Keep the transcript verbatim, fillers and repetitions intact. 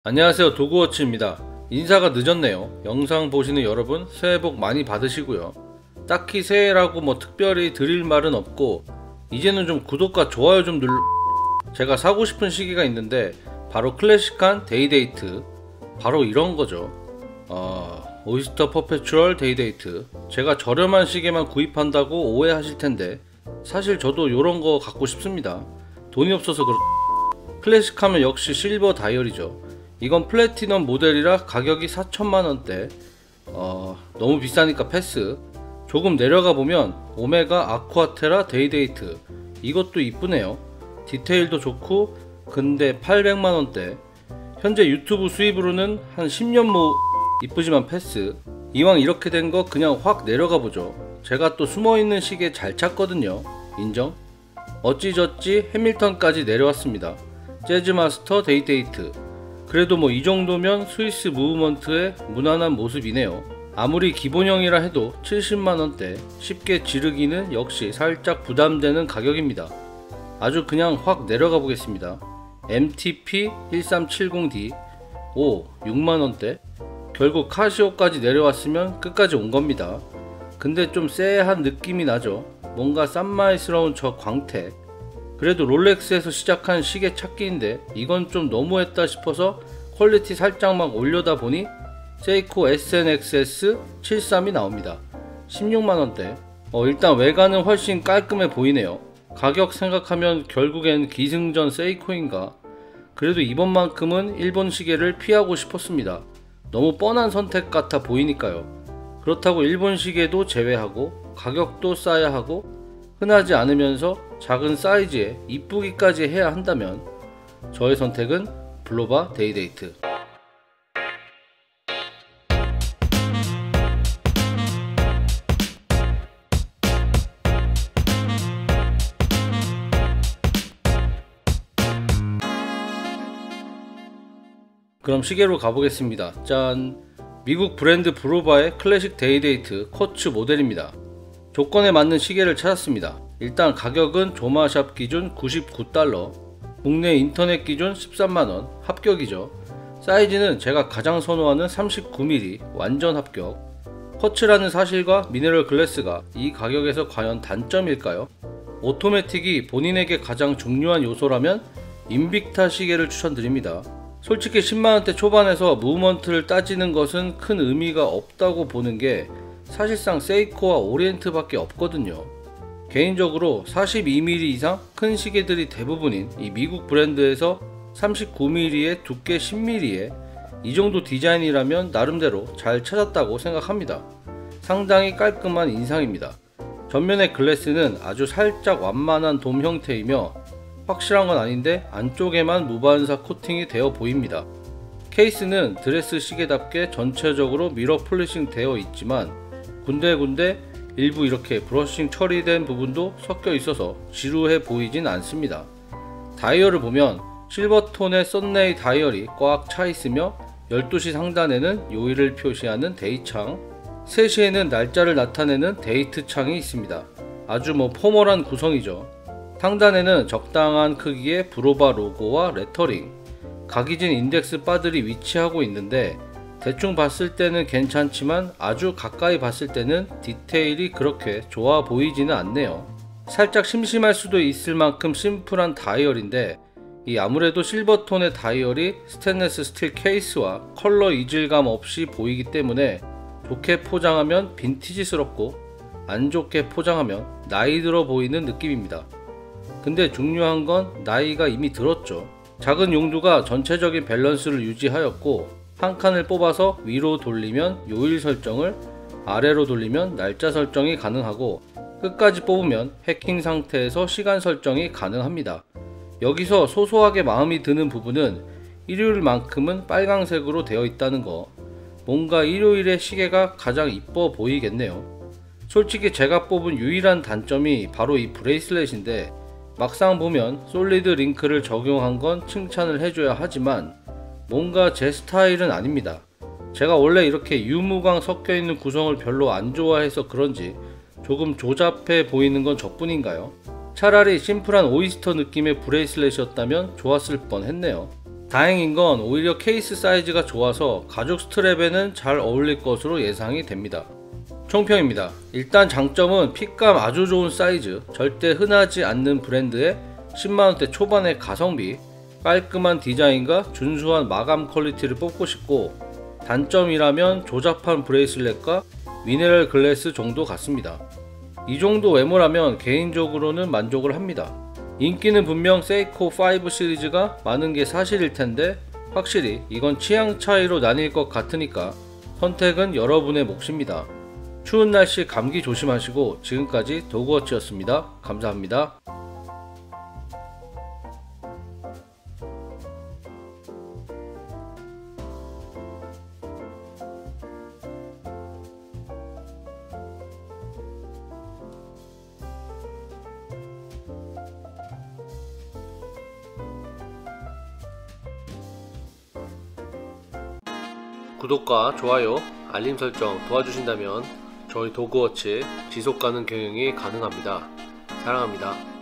안녕하세요, 도그워치입니다. 인사가 늦었네요. 영상 보시는 여러분 새해 복 많이 받으시고요. 딱히 새해라고 뭐 특별히 드릴 말은 없고 이제는 좀 구독과 좋아요 좀 눌러. 제가 사고 싶은 시계가 있는데 바로 클래식한 데이데이트, 바로 이런 거죠. 어, 오이스터 퍼페추얼 데이데이트. 제가 저렴한 시계만 구입한다고 오해하실 텐데 사실 저도 요런 거 갖고 싶습니다. 돈이 없어서 그렇. 클래식하면 역시 실버 다이얼이죠. 이건 플래티넘 모델이라 가격이 사천만 원대. 어, 너무 비싸니까 패스. 조금 내려가 보면 오메가 아쿠아테라 데이데이트, 이것도 이쁘네요. 디테일도 좋고 근데 팔백만 원대. 현재 유튜브 수입으로는 한 십 년 모. 이쁘지만 패스. 이왕 이렇게 된 거 그냥 확 내려가 보죠. 제가 또 숨어있는 시계 잘 찾거든요. 인정? 어찌저찌 해밀턴까지 내려왔습니다. 재즈마스터 데이데이트. 그래도 뭐 이 정도면 스위스 무브먼트의 무난한 모습이네요. 아무리 기본형이라 해도 칠십만 원대. 쉽게 지르기는 역시 살짝 부담되는 가격입니다. 아주 그냥 확 내려가 보겠습니다. 엠티피 일삼칠공 디. 오, 육만 원대. 결국 카시오까지 내려왔으면 끝까지 온 겁니다. 근데 좀 쎄한 느낌이 나죠. 뭔가 쌈마이스러운 저 광택. 그래도 롤렉스에서 시작한 시계 찾기인데 이건 좀 너무했다 싶어서 퀄리티 살짝만 올려다 보니 세이코 에스엔엑스에스 칠십삼이 나옵니다. 십육만 원대. 어, 일단 외관은 훨씬 깔끔해 보이네요. 가격 생각하면 결국엔 기승전 세이코인가. 그래도 이번만큼은 일본 시계를 피하고 싶었습니다. 너무 뻔한 선택 같아 보이니까요. 그렇다고 일본 시계도 제외하고 가격도 싸야 하고 흔하지 않으면서 작은 사이즈에 이쁘기까지 해야 한다면 저의 선택은 블로바 데이데이트. 그럼 시계로 가보겠습니다. 짠! 미국 브랜드 블로바의 클래식 데이데이트 쿼츠 모델입니다. 조건에 맞는 시계를 찾았습니다. 일단 가격은 조마샵 기준 구십구 달러, 국내 인터넷 기준 십삼만 원, 합격이죠. 사이즈는 제가 가장 선호하는 삼십구 밀리미터, 완전 합격. 쿼츠라는 사실과 미네랄 글래스가 이 가격에서 과연 단점일까요? 오토매틱이 본인에게 가장 중요한 요소라면 인빅타 시계를 추천드립니다. 솔직히 십만 원대 초반에서 무브먼트를 따지는 것은 큰 의미가 없다고 보는 게 사실상 세이코와 오리엔트 밖에 없거든요. 개인적으로 사십이 밀리미터 이상 큰 시계들이 대부분인 이 미국 브랜드에서 삼십구 밀리미터에 두께 십 밀리미터에 이 정도 디자인이라면 나름대로 잘 찾았다고 생각합니다. 상당히 깔끔한 인상입니다. 전면의 글래스는 아주 살짝 완만한 돔 형태이며 확실한 건 아닌데 안쪽에만 무반사 코팅이 되어 보입니다. 케이스는 드레스 시계답게 전체적으로 미러 폴리싱 되어 있지만 군데군데 일부 이렇게 브러싱 처리된 부분도 섞여 있어서 지루해 보이진 않습니다. 다이얼을 보면 실버톤의 썬레이 다이얼이 꽉 차 있으며 열두 시 상단에는 요일을 표시하는 데이창, 세 시에는 날짜를 나타내는 데이트 창이 있습니다. 아주 뭐 포멀한 구성이죠. 상단에는 적당한 크기의 브로바 로고와 레터링, 각이진 인덱스 바들이 위치하고 있는데 대충 봤을 때는 괜찮지만 아주 가까이 봤을 때는 디테일이 그렇게 좋아 보이지는 않네요. 살짝 심심할 수도 있을 만큼 심플한 다이얼인데 이 아무래도 실버톤의 다이얼이 스테인리스 스틸 케이스와 컬러 이질감 없이 보이기 때문에 좋게 포장하면 빈티지스럽고 안 좋게 포장하면 나이 들어 보이는 느낌입니다. 근데 중요한 건 나이가 이미 들었죠. 작은 용두가 전체적인 밸런스를 유지하였고 한 칸을 뽑아서 위로 돌리면 요일 설정을, 아래로 돌리면 날짜 설정이 가능하고 끝까지 뽑으면 해킹 상태에서 시간 설정이 가능합니다. 여기서 소소하게 마음이 드는 부분은 일요일만큼은 빨강색으로 되어 있다는 거. 뭔가 일요일의 시계가 가장 이뻐 보이겠네요. 솔직히 제가 뽑은 유일한 단점이 바로 이 브레이슬렛인데 막상 보면 솔리드 링크를 적용한 건 칭찬을 해줘야 하지만 뭔가 제 스타일은 아닙니다. 제가 원래 이렇게 유무광 섞여있는 구성을 별로 안 좋아해서 그런지 조금 조잡해 보이는 건 저뿐인가요? 차라리 심플한 오이스터 느낌의 브레이슬렛이었다면 좋았을 뻔 했네요. 다행인 건 오히려 케이스 사이즈가 좋아서 가죽 스트랩에는 잘 어울릴 것으로 예상이 됩니다. 총평입니다. 일단 장점은 핏감 아주 좋은 사이즈, 절대 흔하지 않는 브랜드의 십만원대 초반의 가성비, 깔끔한 디자인과 준수한 마감 퀄리티를 뽑고 싶고, 단점이라면 조잡한 브레이슬렛과 미네랄 글래스 정도 같습니다. 이 정도 외모라면 개인적으로는 만족을 합니다. 인기는 분명 세이코 오 시리즈가 많은 게 사실일 텐데 확실히 이건 취향 차이로 나뉠 것 같으니까 선택은 여러분의 몫입니다. 추운 날씨 감기 조심하시고 지금까지 도그워치였습니다. 감사합니다. 구독과 좋아요, 알림 설정 도와주신다면 저희 도그워치 지속가능 경영이 가능합니다. 사랑합니다.